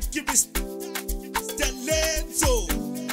give me the Lenzo.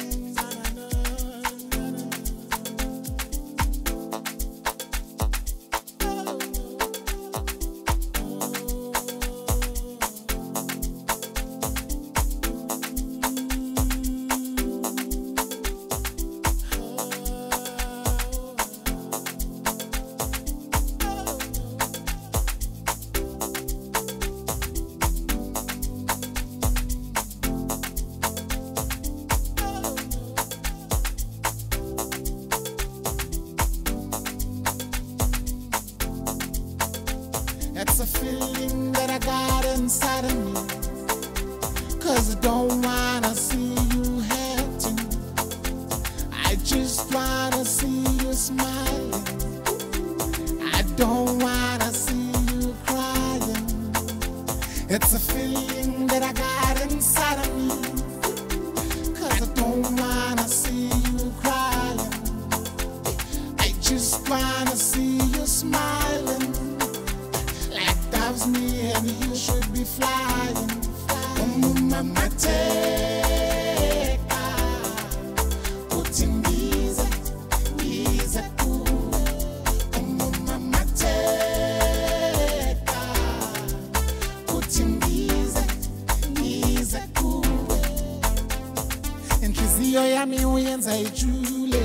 It's a feeling that I got inside of me, 'cause I don't wanna see you hurting. I just wanna see you smiling. I don't wanna see you crying. It's a feeling that I got inside of me, 'cause I don't wanna see you crying. I just wanna see you smiling. Loves me and you should be flying. Mama take putting these cool. Mama take putting these cool. Inhliziyo yami uyenza ijule,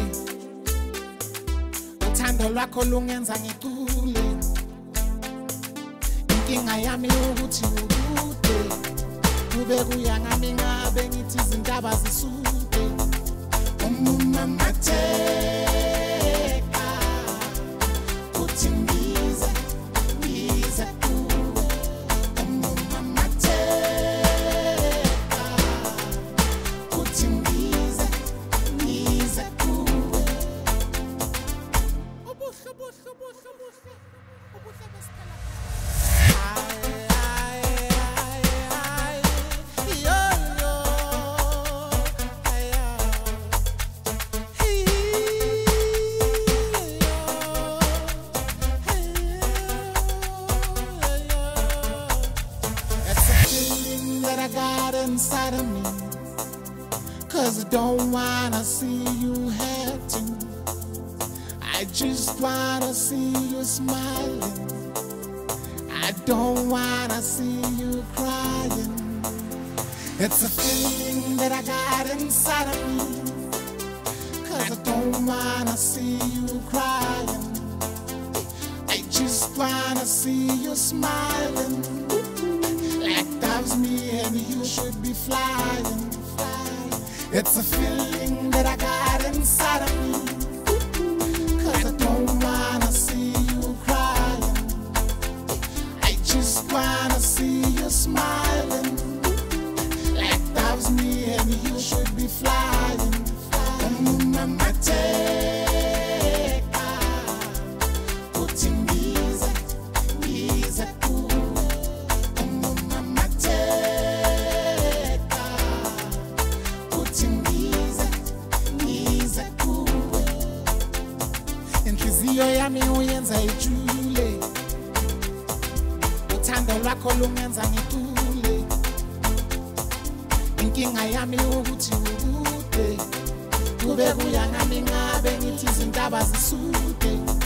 uthando lwakho lungenza ngikule. Inkinga yami ukuthi ukude kube kuyangami ngabe ngithi izindaba zisude. Mama teka kuthi ngize kuwe. Mama teka kuthi ngize kuwe. Ubuhle besiphela. That I got inside of me, 'cause I don't wanna see you hurting. I just wanna see you smiling. I don't wanna see you crying. It's a feeling that I got inside of me, 'cause I don't wanna see you crying. I just wanna see you smiling. Loves me and you should be flying. It's a feeling that I got inside of me, 'cause I don't wanna see you crying. I just wanna see you smiling. Loves me and you should be flying. Mama take putting these cool. Inhliziyo yami uyenza ijule, uthando lwakho lungenza ngikule. Inkinga yami ukuthi ukude kube kuyangami ngabe ngithi izindaba zisude.